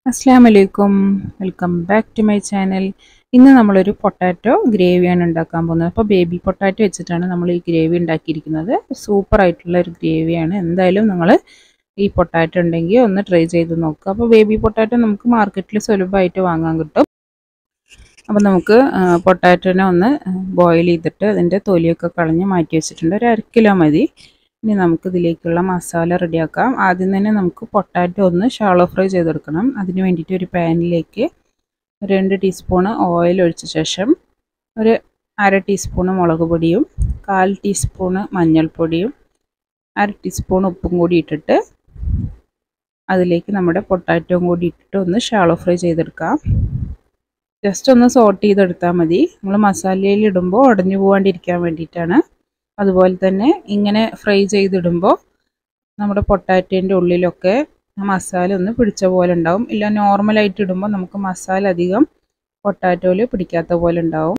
Assalamualaikum. Welcome back to my channel. ഇന്ന് നമ്മളൊരു potato ഗ്രേവിയാണ് ഉണ്ടാക്കാൻ പോകുന്നത്. അപ്പോൾ ബേബി പൊട്ടാറ്റോ വെച്ചിട്ടാണ് നമ്മൾ ഈ ഗ്രേവി ഉണ്ടാക്കിയിരിക്കുന്നത്. സൂപ്പർ ആയിട്ടുള്ള ഒരു ഗ്രേവിയാണ്. എന്തായാലും നിങ്ങൾ ഈ പൊട്ടാറ്റോ ഉണ്ടെങ്കിൽ ഒന്ന് ട്രൈ ചെയ്ത് നോക്കുക. അപ്പോൾ ബേബി പൊട്ടാറ്റോ നമുക്ക് മാർക്കറ്റിൽ സുലഭമായിട്ട് വാങ്ങാൻ കിട്ടും. അപ്പോൾ നമുക്ക് പൊട്ടാറ്റോനെ ഒന്ന് ബോയിൽ ചെയ്തിട്ട് അതിൻ്റെ തൊലിയൊക്കെ കളഞ്ഞ് മാറ്റി വെച്ചിട്ടുണ്ട്. ഒരു 1/2 കിലോ മതി. ഇനി നമുക്ക് ഇതിലേക്കുള്ള മസാല റെഡിയാക്കാം. ആദ്യം തന്നെ നമുക്ക് പൊട്ടാറ്റോ ഒന്ന് ഷാലോ ഫ്രൈ ചെയ്തെടുക്കണം. അതിന് വേണ്ടിയിട്ട് ഒരു പാനിലേക്ക് 2 ടീസ്പൂൺ ഓയിൽ ഒഴിച്ച ശേഷം ഒരു 1/2 ടീസ്പൂൺ മുളക് പൊടിയും 1/4 ടീസ്പൂൺ മഞ്ഞൾപ്പൊടിയും 1/2 ടീസ്പൂൺ ഉപ്പും കൂടി ഇട്ടിട്ട് അതിലേക്ക് നമ്മുടെ പൊട്ടാറ്റോയും കൂടി ഇട്ടിട്ട് ഒന്ന് ഷാലോ ഫ്രൈ ചെയ്തെടുക്കാം. ജസ്റ്റ് ഒന്ന് സോട്ട് ചെയ്തെടുത്താൽ മതി. നമ്മൾ മസാലയിൽ ഇടുമ്പോൾ ഉടഞ്ഞു പോകാണ്ടിരിക്കാൻ വേണ്ടിയിട്ടാണ്. അതുപോലെ തന്നെ ഇങ്ങനെ ഫ്രൈ ചെയ്തിടുമ്പോൾ നമ്മുടെ പൊട്ടാറ്റോൻ്റെ ഉള്ളിലൊക്കെ മസാല ഒന്ന് പിടിച്ച പോലെ ഉണ്ടാവും. ഇല്ല നോർമലായിട്ട് ഇടുമ്പോൾ നമുക്ക് മസാല അധികം പൊട്ടാറ്റോയിൽ പിടിക്കാത്ത പോലെ ഉണ്ടാവും.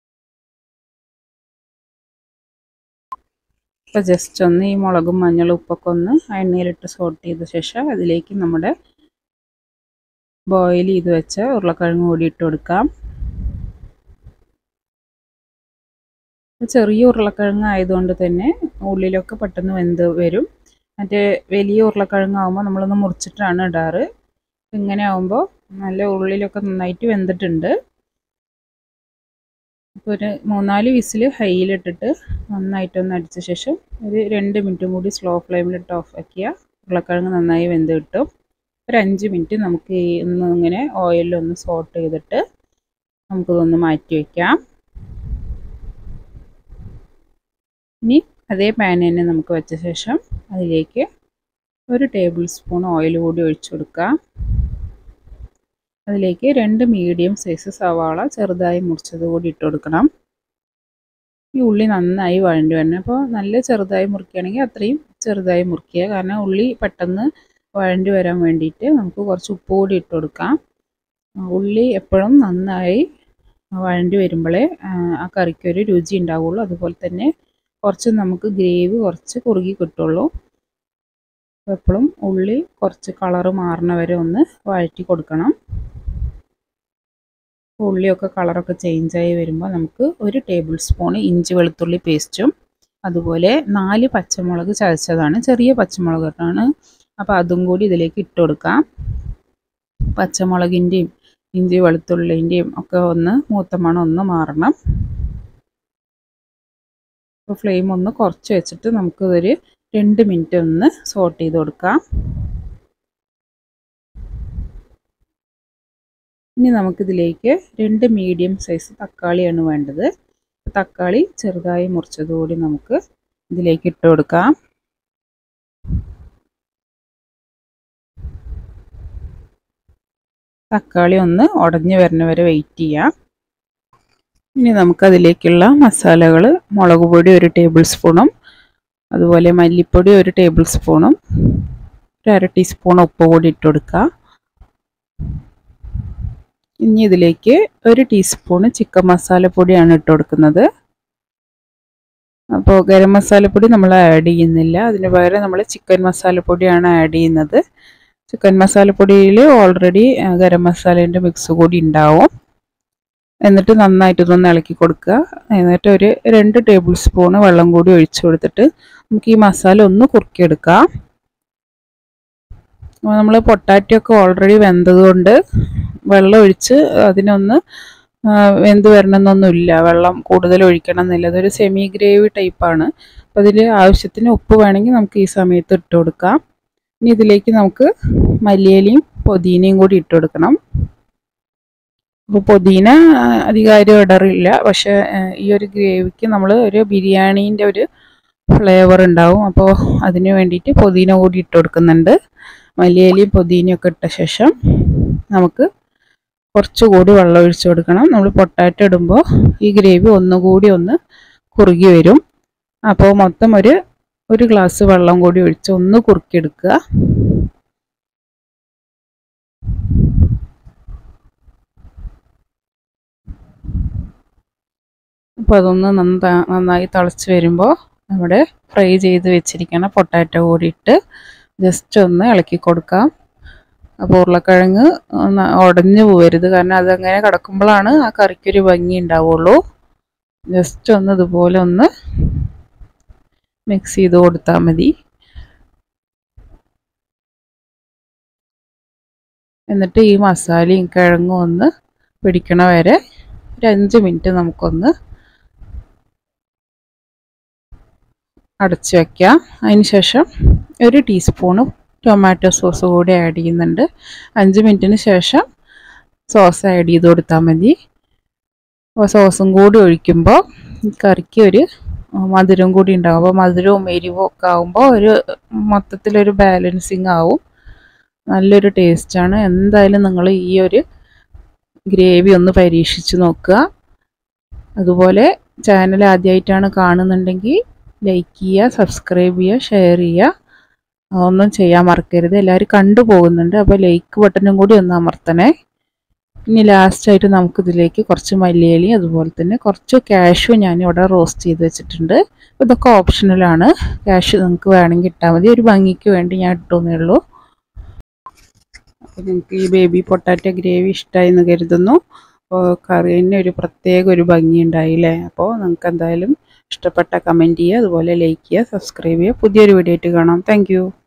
അപ്പോൾ ജസ്റ്റ് ഒന്ന് ഈ മുളകും മഞ്ഞളും ഉപ്പൊക്കെ ഒന്ന് എണ്ണയിലിട്ട് സോട്ട് ചെയ്ത ശേഷം അതിലേക്ക് നമ്മുടെ ബോയിൽ ചെയ്ത് വെച്ച ഉരുളക്കിഴങ്ങ് കൂടി ഇട്ട് കൊടുക്കാം. ചെറിയ ഉരുളക്കിഴങ്ങ് ആയതുകൊണ്ട് തന്നെ ഉള്ളിലൊക്കെ പെട്ടെന്ന് വെന്ത് വരും. മറ്റേ വലിയ ഉരുളക്കിഴങ്ങാകുമ്പോൾ നമ്മളൊന്ന് മുറിച്ചിട്ടാണ് ഇടാറ്. ഇങ്ങനെ ആകുമ്പോൾ നല്ല ഉള്ളിലൊക്കെ നന്നായിട്ട് വെന്തിട്ടുണ്ട്. അപ്പോൾ ഒരു 3-4 വിസിൽ ഹൈയിലിട്ടിട്ട് നന്നായിട്ടൊന്ന് അടിച്ച ശേഷം ഒരു 2 മിനിറ്റും കൂടി സ്ലോ ഫ്ലെയിമിലിട്ട് ഓഫ് ആക്കിയാൽ ഉരുളക്കിഴങ്ങ് നന്നായി വെന്ത് കിട്ടും. ഒരു 5 മിനിറ്റ് നമുക്ക് ഇങ്ങനെ ഓയിലൊന്ന് സോട്ട് ചെയ്തിട്ട് നമുക്കിതൊന്ന് മാറ്റി വയ്ക്കാം. ഇനി അതേ പാൻ തന്നെ നമുക്ക് വെച്ച ശേഷം അതിലേക്ക് ഒരു ടേബിൾ സ്പൂൺ ഓയിൽ കൂടി ഒഴിച്ചു കൊടുക്കാം. അതിലേക്ക് 2 മീഡിയം സൈസ് സവാള ചെറുതായി മുറിച്ചത് കൂടി ഇട്ട് കൊടുക്കണം. ഈ ഉള്ളി നന്നായി വഴണ്ടി വരണം. അപ്പോൾ നല്ല ചെറുതായി മുറിക്കുകയാണെങ്കിൽ അത്രയും ചെറുതായി മുറിക്കുക. കാരണം ഉള്ളി പെട്ടെന്ന് വഴണ്ടി വരാൻ വേണ്ടിയിട്ട് നമുക്ക് കുറച്ച് ഉപ്പ് കൂടി ഇട്ട് കൊടുക്കാം. ഉള്ളി എപ്പോഴും നന്നായി വഴണ്ടി വരുമ്പോഴേ ആ കറിക്കൊരു രുചി ഉണ്ടാവുള്ളൂ. അതുപോലെ തന്നെ കുറച്ച് നമുക്ക് ഗ്രേവി കുറച്ച് കുറുകി കിട്ടുള്ളൂ. എപ്പോഴും ഉള്ളി കുറച്ച് കളറ് മാറണ വരെ ഒന്ന് വഴറ്റി കൊടുക്കണം. ഉള്ളിയൊക്കെ കളറൊക്കെ ചേഞ്ചായി വരുമ്പോൾ നമുക്ക് ഒരു ടേബിൾ സ്പൂൺ ഇഞ്ചി വെളുത്തുള്ളി പേസ്റ്റും അതുപോലെ 4 പച്ചമുളക് ചതച്ചതാണ്, ചെറിയ പച്ചമുളകാണ്. അപ്പോൾ അതും കൂടി ഇതിലേക്ക് ഇട്ട് കൊടുക്കാം. പച്ചമുളകിൻ്റെയും ഇഞ്ചി വെളുത്തുള്ളിൻ്റെയും ഒക്കെ ഒന്ന് മൂത്ത മണം ഒന്ന് മാറണം. അപ്പോൾ ഫ്ലെയിം ഒന്ന് കുറച്ച് വെച്ചിട്ട് നമുക്ക് ഒരു 2 മിനിറ്റ് ഒന്ന് സോട്ട് ചെയ്ത് കൊടുക്കാം. ഇനി നമുക്കിതിലേക്ക് 2 മീഡിയം സൈസ് തക്കാളിയാണ് വേണ്ടത്. തക്കാളി ചെറുതായി മുറിച്ചതുകൂടി നമുക്ക് ഇതിലേക്ക് ഇട്ട് കൊടുക്കാം. തക്കാളി ഒന്ന് ഉടഞ്ഞു വരുന്ന വരെ വെയിറ്റ് ചെയ്യാം. ഇനി നമുക്കതിലേക്കുള്ള മസാലകൾ മുളക് പൊടി 1 ടേബിൾ സ്പൂണും അതുപോലെ മല്ലിപ്പൊടി 1 ടേബിൾ സ്പൂണും 1/2 ടീസ്പൂൺ ഉപ്പ് കൂടി ഇട്ട് കൊടുക്കുക. ഇനി ഇതിലേക്ക് 1 ടീസ്പൂൺ ചിക്കൻ മസാലപ്പൊടിയാണ് ഇട്ട് കൊടുക്കുന്നത്. അപ്പോൾ ഗരം മസാലപ്പൊടി നമ്മൾ ആഡ് ചെയ്യുന്നില്ല. അതിന് പകരം നമ്മൾ ചിക്കൻ മസാലപ്പൊടിയാണ് ആഡ് ചെയ്യുന്നത്. ചിക്കൻ മസാലപ്പൊടിയിൽ ഓൾറെഡി ഗരം മസാലേൻ്റെ മിക്സ് കൂടി ഉണ്ടാവും. എന്നിട്ട് നന്നായിട്ട് ഇതൊന്ന് ഇളക്കി കൊടുക്കുക. എന്നിട്ട് ഒരു 2 ടേബിൾ സ്പൂൺ വെള്ളം കൂടി ഒഴിച്ചു കൊടുത്തിട്ട് നമുക്ക് ഈ മസാല ഒന്ന് കുറുക്കിയെടുക്കാം. നമ്മൾ പൊട്ടാറ്റോ ഒക്കെ ഓൾറെഡി വെന്തതുകൊണ്ട് വെള്ളം ഒഴിച്ച് അതിനൊന്ന് വെന്ത് വരണമെന്നൊന്നുമില്ല. വെള്ളം കൂടുതൽ ഒഴിക്കണം എന്നില്ല. അതൊരു സെമി ഗ്രേവി ടൈപ്പാണ്. അപ്പോൾ അതിൽ ആവശ്യത്തിന് ഉപ്പ് വേണമെങ്കിൽ നമുക്ക് ഈ സമയത്ത് ഇട്ട് കൊടുക്കാം. ഇനി ഇതിലേക്ക് നമുക്ക് മല്ലിയിലയും പുതിനയും കൂടി ഇട്ട് കൊടുക്കണം. അപ്പോൾ പുതിന അധികം ഇടാറില്ല. പക്ഷേ ഈ ഒരു ഗ്രേവിക്ക് നമ്മൾ ഒരു ബിരിയാണീൻ്റെ ഒരു ഫ്ലേവർ ഉണ്ടാവും. അപ്പോൾ അതിന് വേണ്ടിയിട്ട് പുതിന കൂടി ഇട്ട് കൊടുക്കുന്നുണ്ട്. മല്ലിയിലയും പുതിനയൊക്കെ ഇട്ട ശേഷം നമുക്ക് കുറച്ചുകൂടി വെള്ളം ഒഴിച്ചു കൊടുക്കണം. നമ്മൾ പൊട്ടാറ്റോ ഇടുമ്പോൾ ഈ ഗ്രേവി ഒന്നുകൂടി ഒന്ന് കുറുകി വരും. അപ്പോൾ മൊത്തം ഒരു ഗ്ലാസ് വെള്ളം കൂടി ഒഴിച്ച് ഒന്ന് കുറുക്കിയെടുക്കുക. അപ്പോൾ അതൊന്ന് നന്നായി തിളച്ച് വരുമ്പോൾ നമ്മുടെ ഫ്രൈ ചെയ്ത് വെച്ചിരിക്കുന്ന പൊട്ടാറ്റോ കൂടി ഇട്ട് ജസ്റ്റ് ഒന്ന് ഇളക്കി കൊടുക്കാം. അപ്പോൾ ഉരുളക്കിഴങ്ങ് ഉടഞ്ഞു പോകരുത്, കാരണം അതങ്ങനെ കിടക്കുമ്പോഴാണ് ആ കറിക്കൊരു ഭംഗി ഉണ്ടാവുള്ളൂ. ജസ്റ്റ് ഒന്ന് ഇതുപോലെ ഒന്ന് മിക്സ് ചെയ്ത് കൊടുത്താൽ മതി. എന്നിട്ട് ഈ മസാലയും കിഴങ്ങും ഒന്ന് പിടിക്കണ വരെ ഒരു 5 മിനിറ്റ് നമുക്കൊന്ന് അടച്ചു വയ്ക്കാം. അതിന് ശേഷം ഒരു ടീസ്പൂണ് ടൊമാറ്റോ സോസ് കൂടി ആഡ് ചെയ്യുന്നുണ്ട്. 5 മിനിറ്റിന് ശേഷം സോസ് ആഡ് ചെയ്ത് കൊടുത്താൽ മതി. അപ്പോൾ സോസും കൂടി ഒഴിക്കുമ്പോൾ കറിക്ക് ഒരു മധുരം കൂടി ഉണ്ടാകും. അപ്പോൾ മധുരവും എരിവും ഒക്കെ ആകുമ്പോൾ ഒരു മൊത്തത്തിലൊരു ബാലൻസിങ് ആവും. നല്ലൊരു ടേസ്റ്റാണ്. എന്തായാലും നിങ്ങൾ ഈ ഒരു ഗ്രേവി ഒന്ന് പരീക്ഷിച്ച് നോക്കുക. അതുപോലെ ചാനൽ ആദ്യമായിട്ടാണ് കാണുന്നുണ്ടെങ്കിൽ ലൈക്ക് ചെയ്യുക, സബ്സ്ക്രൈബ് ചെയ്യുക, ഷെയർ ചെയ്യുക. ഒന്നും ചെയ്യാൻ മറക്കരുത്. എല്ലാവരും കണ്ടുപോകുന്നുണ്ട്, അപ്പോൾ ലൈക്ക് ബട്ടണും കൂടി ഒന്ന് അമർത്തണേ. ഇനി ലാസ്റ്റായിട്ട് നമുക്കിതിലേക്ക് കുറച്ച് മല്ലിയില അതുപോലെ തന്നെ കുറച്ച് കാഷ്യൂ ഞാനിവിടെ റോസ്റ്റ് ചെയ്ത് വെച്ചിട്ടുണ്ട്. ഇതൊക്കെ ഓപ്ഷണലാണ്. കാഷ്യൂ നിങ്ങൾക്ക് വേണമെങ്കിൽ ഇട്ടാൽ മതി. ഒരു ഭംഗിക്ക് വേണ്ടി ഞാൻ ഇട്ടുവെന്നേ ഉള്ളൂ. അപ്പോൾ നിങ്ങൾക്ക് ഈ ബേബി പൊട്ടാറ്റോ ഗ്രേവി ഇഷ്ടമായി എന്ന് കരുതുന്നു. അപ്പോൾ കറീന് ഒരു പ്രത്യേക ഒരു ഭംഗി ഉണ്ടായില്ലേ. അപ്പോൾ നിങ്ങൾക്ക് എന്തായാലും ഇഷ്ടപ്പെട്ട കമൻറ്റ് ചെയ്യുക, അതുപോലെ ലൈക്ക് ചെയ്യുക, സബ്സ്ക്രൈബ് ചെയ്യുക. പുതിയൊരു വീഡിയോ ആയിട്ട് കാണാം. താങ്ക്